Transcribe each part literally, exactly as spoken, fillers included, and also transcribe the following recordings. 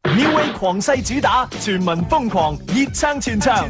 New Way 狂勢主打，全民瘋狂，熱撐全場。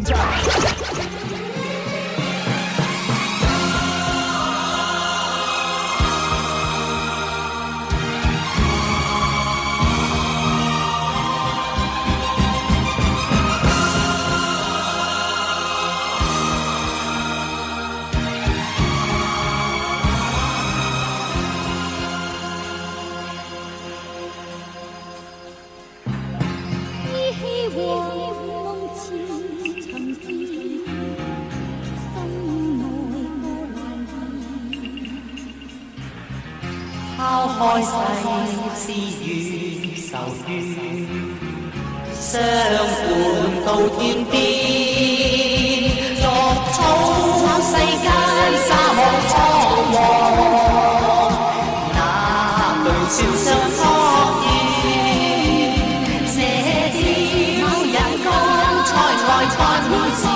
拋開世事與愁怨，相伴到天邊，逐草世間沙漠蒼茫，那對笑相撲遠，射雕人間才來扮會字，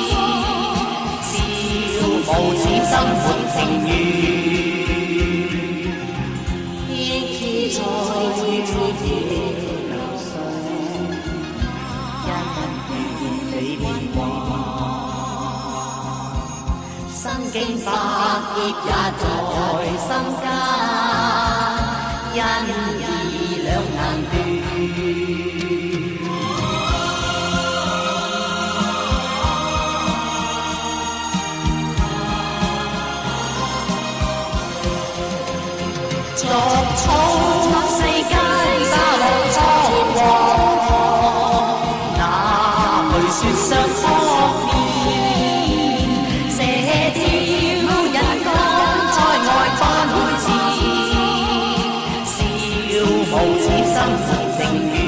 笑無此生活情緣。身經百劫也在心間，因義兩難斷。逐草世間沙漠蒼茫，哪去説相撲面？無此生活情緣，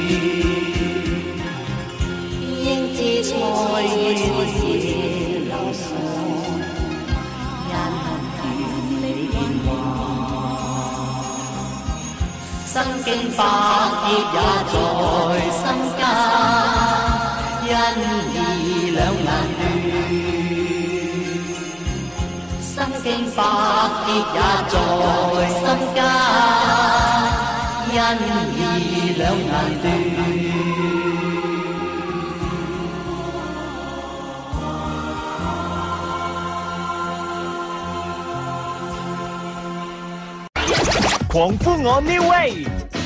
應知菜月夜流上，因緣變幻，身經百劫也在心間，因義兩難斷。身經百劫也在心間。因義兩難斷。 狂歡我 New Way。